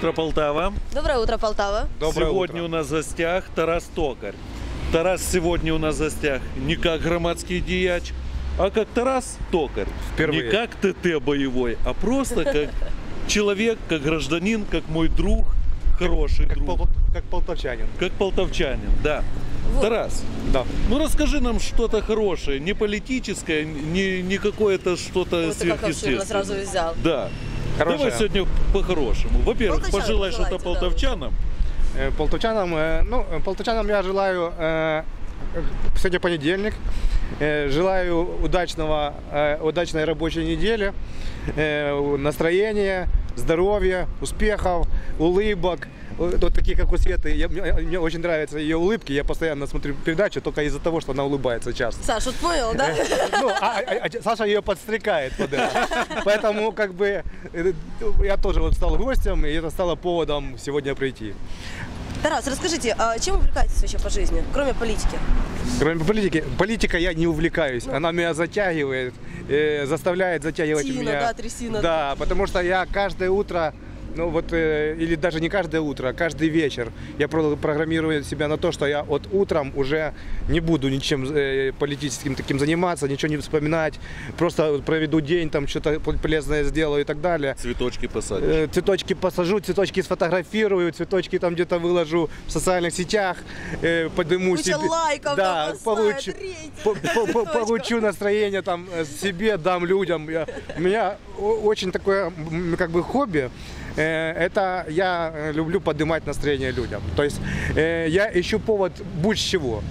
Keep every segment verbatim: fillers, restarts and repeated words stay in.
утро, Полтава. Доброе утро, Полтава. Доброе сегодня утро. У нас в гостях Тарас Токарь. Тарас сегодня у нас в гостях не как громадский дияч, а как Тарас Токарь. Впервые. Не как ТТ боевой, а просто как человек, как гражданин, как мой друг, хороший как, друг. Пол, как полтавчанин. Как полтавчанин, да. Вот. Тарас, да. Ну расскажи нам что-то хорошее, не политическое, не, не какое-то что-то сверхъестественное. Сразу взял. Да. Хорошее. Давай сегодня по-хорошему. Во-первых, пожелай что-то полтавчанам. Да. Полтавчанам, ну, полтавчанам я желаю, сегодня понедельник, желаю удачного, удачной рабочей недели, настроения, здоровья, успехов, улыбок. Вот такие, как у Светы. Я, мне, мне очень нравятся ее улыбки. Я постоянно смотрю передачу только из-за того, что она улыбается часто. Саша, понял, да? Ну, а, а, а Саша ее подстрекает под это. Поэтому, как бы, я тоже вот стал гостем, и это стало поводом сегодня прийти. Тарас, расскажите, а чем увлекаетесь вообще по жизни, кроме политики? Кроме политики? Политика я не увлекаюсь. Ну, она меня затягивает, э, заставляет затягивать Тина, меня. да, трясина. Да, потому что я каждое утро, ну вот, э, или даже не каждое утро, а каждый вечер я программирую себя на то, что я от утром уже не буду ничем э, политическим таким заниматься, ничего не вспоминать, просто проведу день, там что-то полезное сделаю и так далее. Цветочки посадишь. Э, цветочки посажу, цветочки сфотографирую, цветочки там где-то выложу в социальных сетях, э, подниму Куча себе, лайков, да, получу, по, по, по, получу настроение там себе, дам людям. Я, у меня очень такое, как бы, хобби. Это я люблю поднимать настроение людям. То есть э, я ищу повод будь с чего.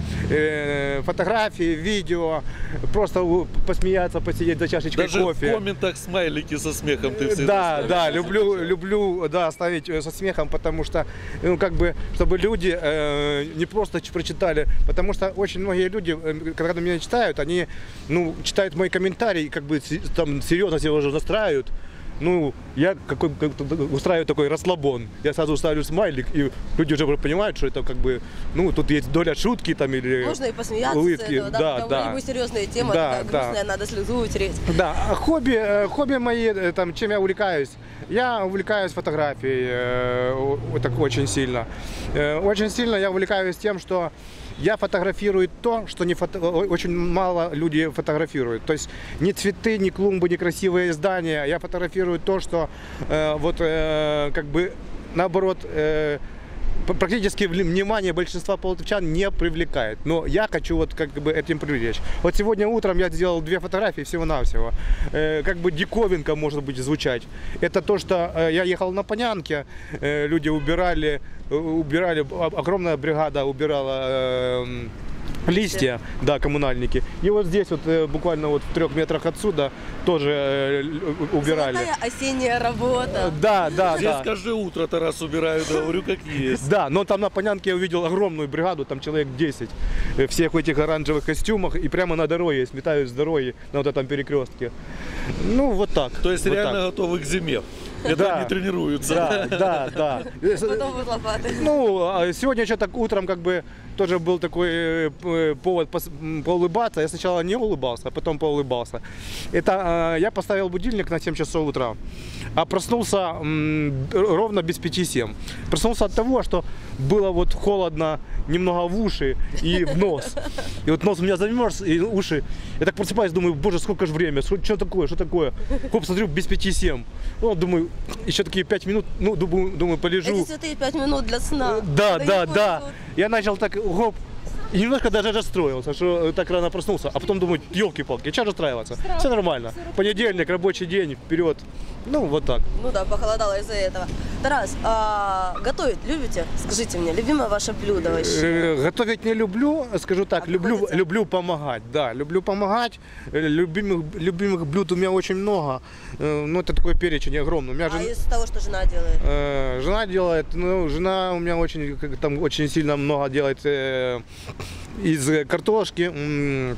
Э, фотографии, видео, просто посмеяться, посидеть за чашечкой Даже кофе. Даже в комментах смайлики со смехом ты всегда Да, ставишь. да, люблю, люблю, да, ставить со смехом, потому что, ну, как бы, чтобы люди э, не просто прочитали, потому что очень многие люди, когда меня читают, они, ну, читают мои комментарии, как бы, там, серьезно себя уже настраивают. Ну, я какой, как, устраиваю такой расслабон. Я сразу ставлю смайлик, и люди уже понимают, что это, как бы, ну, тут есть доля шутки там или можно и посмеяться улыбки. С этого, да, да, потому да. либо серьезная тема, да, такая да. грустная, надо слезу утереть. Да, хобби, хобби мои, там, чем я увлекаюсь? Я увлекаюсь фотографией, э, так очень сильно. Э, очень сильно я увлекаюсь тем, что я фотографирую то, что не фото... очень мало людей фотографируют. То есть ни цветы, ни клумбы, ни красивые здания. Я фотографирую то, что э, вот э, как бы наоборот э, практически внимание большинства полтавчан не привлекает. Но я хочу вот как бы этим привлечь. Вот сегодня утром я сделал две фотографии всего-навсего. Э, как бы диковинка, может быть, звучать. Это то, что э, я ехал на Понянке, э, люди убирали, убирали, огромная бригада убирала э, листья, да, коммунальники. И вот здесь вот буквально вот в трех метрах отсюда тоже э, убирали. Золотая осенняя работа. Да, да, Здесь да. каждое утро Тарас убираю, говорю, как есть. Да, но там на Понянке я увидел огромную бригаду, там человек десять, всех в этих оранжевых костюмах, и прямо на дороге, сметают с дороги, на вот этом перекрестке. Ну, вот так. То есть вот реально так. готовы к зиме. Это да, они тренируются. Да, да, да. Потом вот лопаты. Ну, сегодня еще так утром как бы тоже был такой повод поулыбаться. Я сначала не улыбался, а потом поулыбался. Это я поставил будильник на семь часов утра, а проснулся ровно без пяти семь. Проснулся от того, что было вот холодно немного в уши и в нос. И вот нос у меня замерз, и уши. Я так просыпаюсь, думаю, боже, сколько же время, что такое, что такое? Хоп, смотрю, без пяти семь. Ну, думаю, еще такие пять минут, ну, думаю, думаю полежу. Эти святые пять минут для сна. Да, да, да. Я начал так, хоп, и немножко даже расстроился, что так рано проснулся. А потом думаю, елки-палки, что расстраиваться? Все нормально. Понедельник, рабочий день, вперед. Ну, вот так. Ну да, похолодало из-за этого. Тарас, а готовить любите? Скажите мне, любимое ваше блюдо вообще? Готовить не люблю, скажу так, а люблю, люблю помогать, да, люблю помогать. Любимых, любимых блюд у меня очень много, ну, это такой перечень огромный. У меня а жен... из того, что жена делает? Э, жена делает, ну, жена у меня очень, там очень сильно много делает э, из картошки.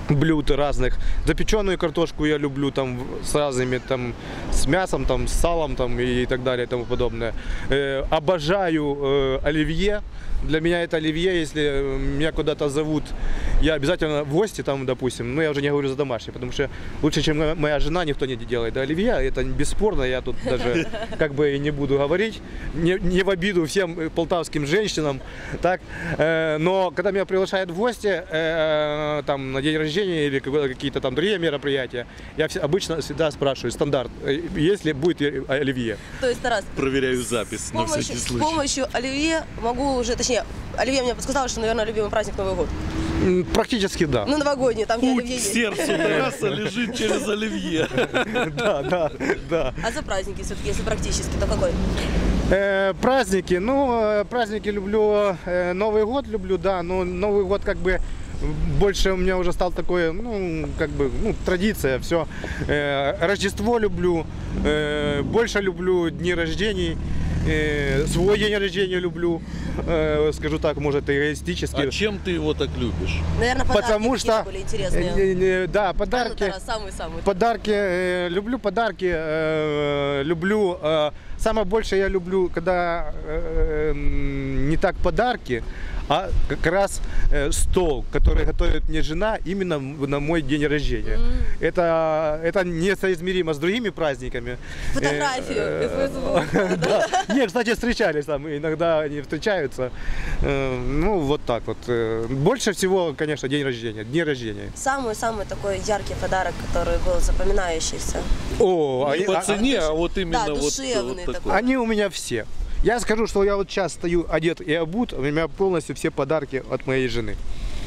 блюд разных. Запеченную картошку я люблю там с разными, там, с мясом, там, с салом там, и так далее и тому подобное. Э, обожаю э, оливье. Для меня это оливье, если меня куда-то зовут, я обязательно в гости там, допустим, ну я уже не говорю за домашнее, потому что лучше, чем моя жена, никто не делает. Да, оливье, это бесспорно, я тут даже как бы и не буду говорить, не, не в обиду всем полтавским женщинам, так. Э, но когда меня приглашают в гости, э, там, на день рождения или какие-то там другие мероприятия, я все, обычно всегда спрашиваю, стандарт, если будет оливье. То есть, Тарас, Проверяю запись на помощью, всякий с случай. помощью оливье могу уже, точнее, оливье мне подсказала, что, наверное, любимый праздник Новый год. Практически да. Ну, новогодний, там где Путь оливье к есть. сердцу Тараса лежит через оливье. Да, да, да. А за праздники все-таки, если практически, то какой? Э, праздники, ну, э, праздники люблю, э, Новый год люблю, да, но Новый год как бы больше у меня уже стал такой, ну, как бы, ну, традиция, все. Э, Рождество люблю, э, больше люблю дни рождений, э, свой день рождения люблю, э, скажу так, может, эгоистически. А чем ты его так любишь? Наверное, подарки Потому что, были интересные. э, э, да, подарки. А ну, Тарас, самый-самый. Подарки, э, люблю подарки, э, люблю, э, самое большее я люблю, когда э, не так подарки, а как раз э, стол, который готовит мне жена именно на мой день рождения. Mm. Это, это несоизмеримо с другими праздниками. Фотографию Э, и Facebook. да. Не, кстати, встречались там, иногда они встречаются. Э, Ну, вот так вот. Э, Больше всего, конечно, день рождения, дни рождения. Самый-самый такой яркий подарок, который был запоминающийся. О, Не они- по а- цене, а вот именно Да, вот, душевный вот такой. такой. Они у меня все. Я скажу, что я вот сейчас стою одет и обут, у меня полностью все подарки от моей жены.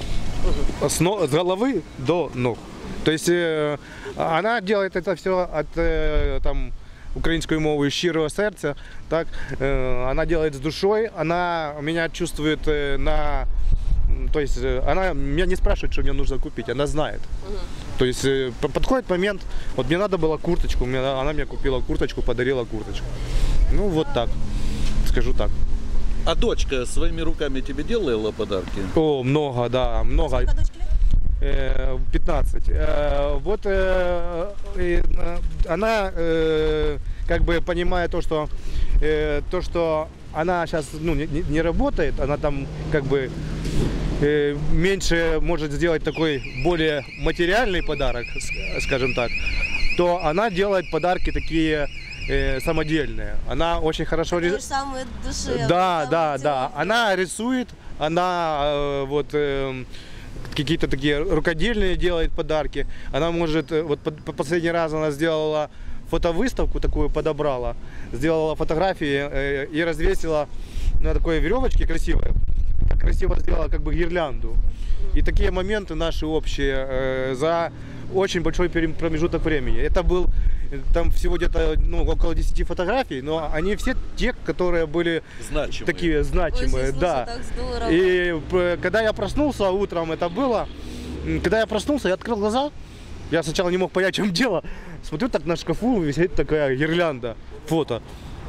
С, но- с головы до ног. То есть э, она делает это все от э, там, українською мовою щирого сердца. Так, э, она делает с душой, она меня чувствует э, на... То есть э, она меня не спрашивает, что мне нужно купить, она знает. То есть э, по- подходит момент, вот мне надо было курточку, мне, она мне купила курточку, подарила курточку. Ну вот так, скажу так. А дочка своими руками тебе делала подарки? О, много, да, много. Сколько дочке лет? Э, пятнадцать. Э, Вот э, э, она э, как бы понимая то, что э, то, что она сейчас ну, не, не- не работает, она там как бы э, меньше может сделать такой более материальный подарок, с- скажем так, то она делает подарки такие э, самодельные. Она очень хорошо Такой рис- же самый душевный. Да, самый да, да. теплый. Она рисует, она э, вот э, какие-то такие рукодельные делает подарки. Она может, э, вот по- по- последний раз она сделала фотовыставку такую, подобрала, сделала фотографии э, и развесила на такой веревочке красивой. Красиво сделала как бы гирлянду. И такие моменты наши общие э, за очень большой перем- промежуток времени. Это был э, там всего где-то ну, около десяти фотографий, но они все те, которые были Значимые. такие значимые, Ой, слушай, да. так здорово. И п- когда я проснулся утром, это было, м, когда я проснулся, я открыл глаза, я сначала не мог понять, в чем дело. Смотрю, так на шкафу висит такая гирлянда, фото.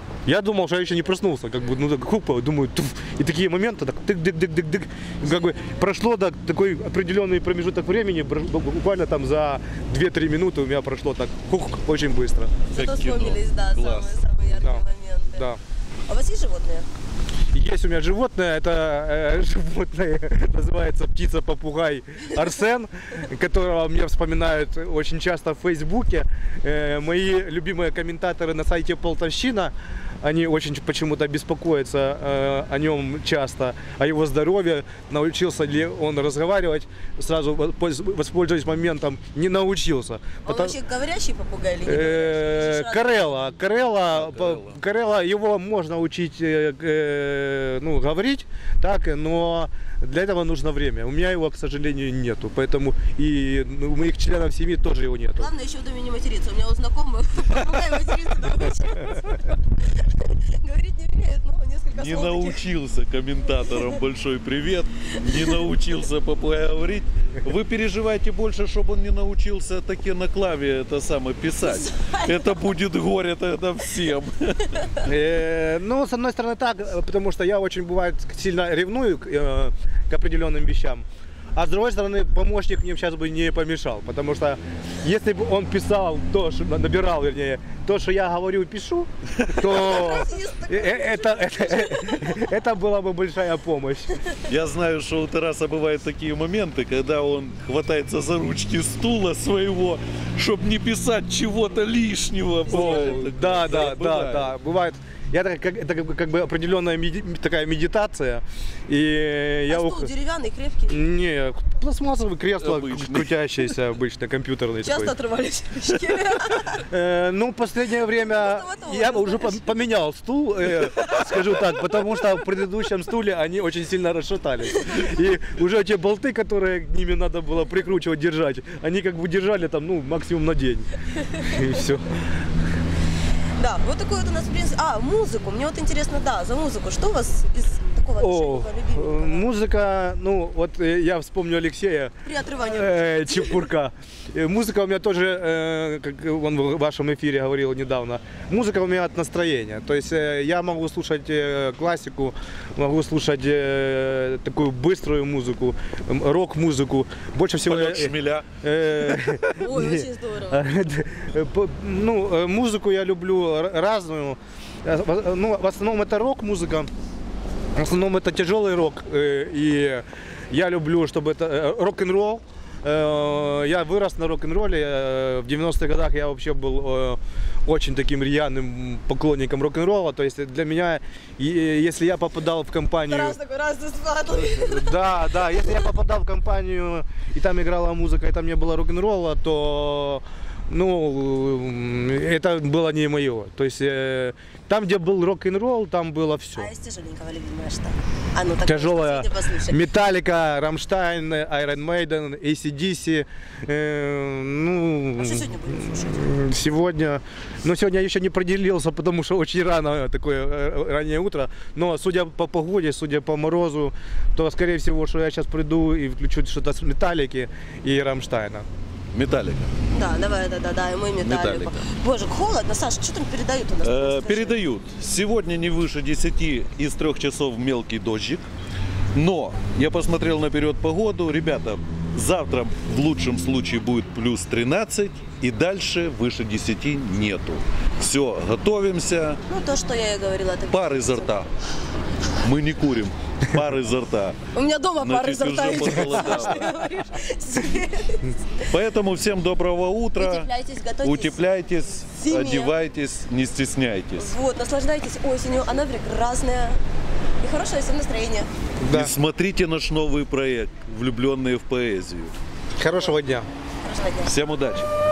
Я думал, что я еще не проснулся, как бы, ну так хупа, думаю, туф. И такие моменты, так тык-дык-дык-дык-дык, как бы прошло так, такой определенный промежуток времени, бр- буквально там за две-три минуты у меня прошло так, хух, очень быстро. Зато Как кино. вспомнились, да, Класс. самые-самые яркие Да. моменты. Да. А у вас есть животные? Есть у меня животное, это э, животное называется птица-попугай Арсен, которого мне вспоминают очень часто в Фейсбуке. Э, мои любимые комментаторы на сайте Полтавщина, они очень почему-то беспокоятся э, о нем часто, о его здоровье, научился ли он разговаривать, сразу воспольз- воспользуясь моментом, не научился. Он Потому- вообще говорящий попугай или не Э, говорящий? Или же Карелла, Карелла, А, по- Карелла. Карелла, его можно учить, э, э, ну, говорить, так, но для этого нужно время. У меня его, к сожалению, нету, поэтому и ну, у моих членов семьи тоже его нету. Главное еще в доме не материться. У меня у знакомых попугай материться научился. Говорить не умеет, но несколько Не слов таких. научился комментаторам большой привет, не научился попугай говорить. Вы переживаете больше, чтобы он не научился таки на клаве это самое писать. Это будет горе тогда всем. Э, Ну, с одной стороны так, э, потому что я очень бывает сильно ревную к, э, к определенным вещам. А с другой стороны, помощник мне сейчас бы не помешал, потому что если бы он писал то, что набирал, вернее, то, что я говорю и пишу, то это, это, это была бы большая помощь. Я знаю, что у Тараса бывают такие моменты, когда он хватается за ручки стула своего, чтобы не писать чего-то лишнего. О, да, да, да, да, бывает. Я так, как, это как бы, как бы определенная меди, такая медитация. И я А ух... стул деревянный, крепкий? Не, пластмассовое кресло, Обычный. крутящееся обычно, компьютерный Часто такой. отрывались ручки. Э, ну, в последнее время Просто вот я вот, уже знаешь. пом- поменял стул, э, скажу так, потому что в предыдущем стуле они очень сильно расшатались. И уже те болты, которые к ними надо было прикручивать, держать, они как бы держали там, ну, максимум на день. И все. Да, вот такой вот у нас принцип. А, музыку. Мне вот интересно, да, за музыку. Что у вас из такого О, отшельника, э, любимого? музыка, ну, вот э, я вспомню Алексея При отрывании. э, Чепурка. Э, Музыка у меня тоже, э, как он в вашем эфире говорил недавно, музыка у меня от настроения. То есть э, я могу слушать э, классику, могу слушать э, такую быструю музыку, м, рок-музыку. Больше всего... Полет э, шмеля. э, Ой, не. очень здорово. Э, по- Ну, э, музыку я люблю р- разную. Э, в- Ну, в основном это рок-музыка. В основном это тяжелый рок. э, И я люблю, чтобы это э, рок-н-ролл. Э, Я вырос на рок-н-ролле. Э, В девяностых годах я вообще был э, очень таким рьяным поклонником рок-н-ролла. То есть для меня, и- если я попадал в компанию... Раз такой, раз спадал. Да, да, если я попадал в компанию, и там играла музыка, и там не было рок-н-ролла, то, ну, это было не мое. То есть э, там, где был рок-н-ролл, там было все. А из тяжеленького любимое что? А ну так Тяжелая послушай. Металлика, Рамштайн, Iron Maiden, эй си ди си. э, ну, А что сегодня будем слушать? Сегодня, ну сегодня я еще не проделился, потому что очень рано, такое э, раннее утро. Но судя по погоде, судя по морозу, то скорее всего, что я сейчас приду и включу что-то с Металлики и Рамштайна. Металлика. Да, давай, да, да, да, и мы металлику. Металлика. Боже, холодно, Саша, что там передают у нас? Э, Скажи. передают. Сегодня не выше десяти, из трех часов мелкий дождик. Но я посмотрел наперед погоду. Ребята, завтра в лучшем случае будет плюс тринадцать. И дальше выше десяти нету. Все, готовимся. Ну, то, что я и говорила. это Пар изо рта. Мы не курим. Пар изо рта. У меня дома пар Значит, изо рта уже идет, похолодало. Саш, ты говоришь. Поэтому всем доброго утра. Утепляйтесь, готовьтесь. Утепляйтесь, к зиме. одевайтесь, не стесняйтесь. Вот, наслаждайтесь осенью, она прекрасная. И хорошее всем настроение. Да. И смотрите наш новый проект «Влюбленные в поэзию». Хорошего дня. Хорошего дня. Всем удачи!